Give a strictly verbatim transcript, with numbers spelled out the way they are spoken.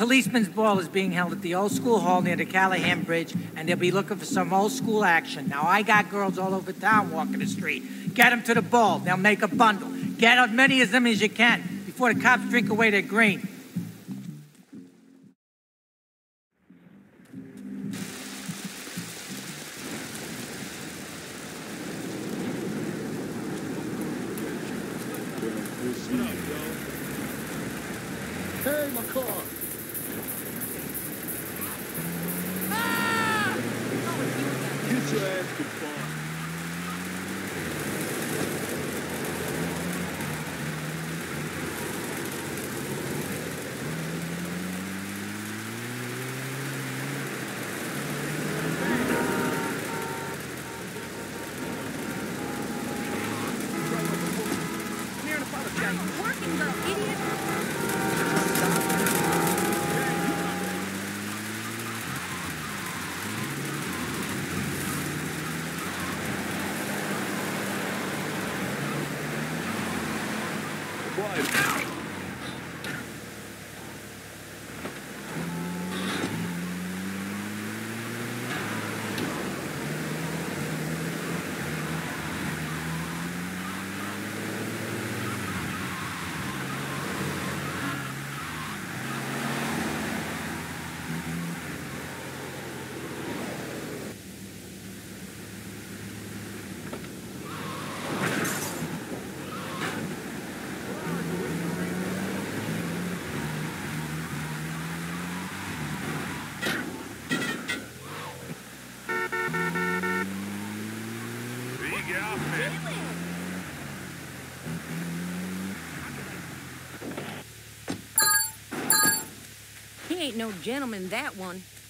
policeman's ball is being held at the old school hall near the Callahan Bridge, and they'll be looking for some old school action. Now, I got girls all over town walking the street. Get them to the ball. They'll make a bundle. Get as many of them as you can before the cops drink away their green. Hey, my car! Ah! Get your ass to the bar. Come here and apologize. Working, little idiot. Quiet. He ain't no gentleman, that one.